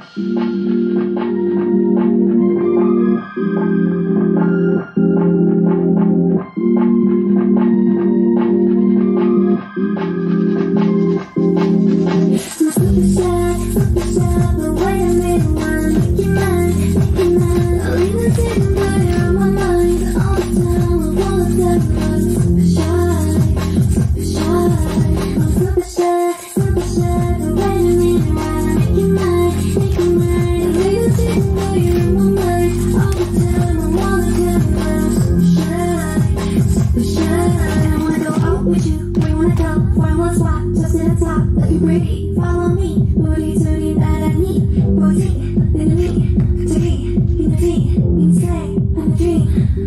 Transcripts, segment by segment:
Pretty, follow me. 우리 둘이 나란히 뭐지? 내 눈이 갑자기 빛나지? Inside, I'm a dream.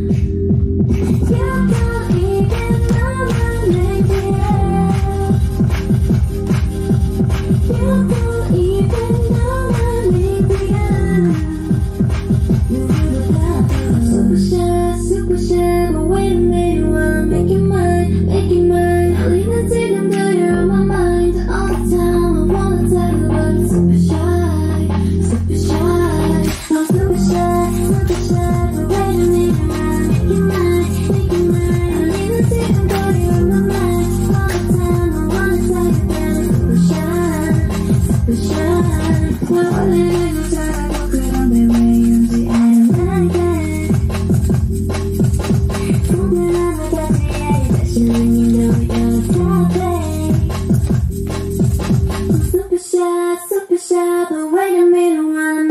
여겨 이게 너만 내게. 여겨 이게 너만 내게. 누구보다 super shy, super shy. But wait a minute, wanna make it mine, make it mine. 알리는 지금도 you're on my mind. All the time I wanna tell you but I'm super shy, super shy. I'm super shy, super shy. But wait a minute, wanna make it mine, make it mine. 알리는 지금도 you're on my mind. All the time I wanna tell you but I'm super shy, super shy. 나 원래 알고 살아고 그런데 왜 이런지 I don't like it. 오늘 하나까지 알게 다시는 you know we gotta stop it. I'm super shy, but wait a minute, wanna